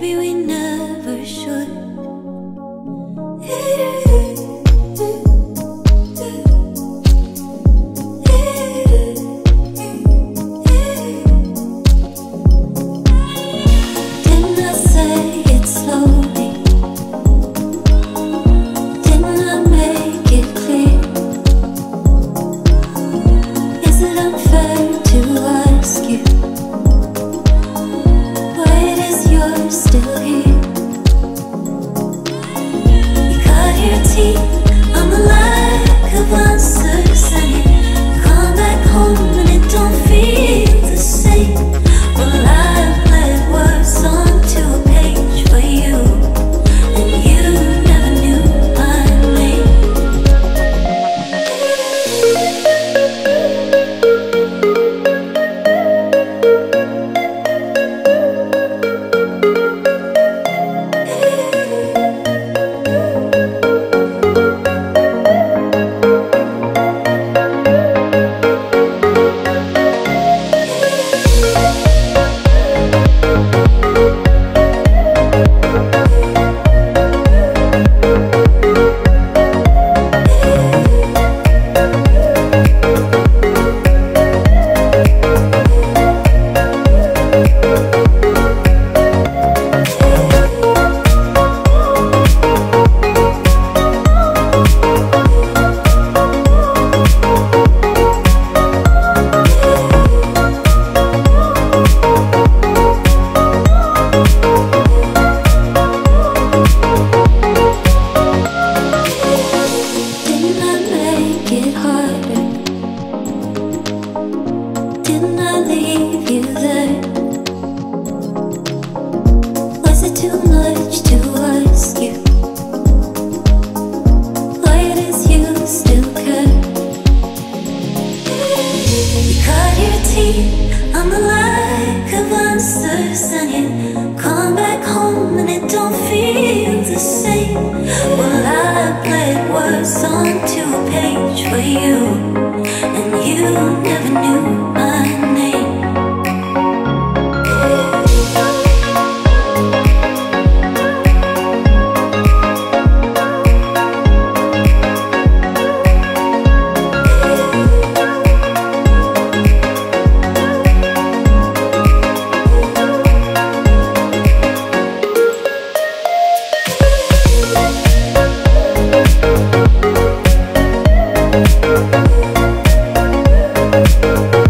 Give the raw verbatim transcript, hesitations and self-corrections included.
maybe we never should. Didn't I say it slowly? Didn't I make it clear? Is it unfair to ask you why it is you're still here? You cut your teeth on the lack of answers, and you come back home and it don't feel the same. Well, I bled words onto a page for you, and you never knew my name. Didn't I make it harder? Didn't I leave you there? Was it too much to ask you why it is you still care? You cut your teeth on the lack of answers, and you come back home and it don't feel the same. Well, I played words onto a page for you, and you never knew my name. We'll be right back.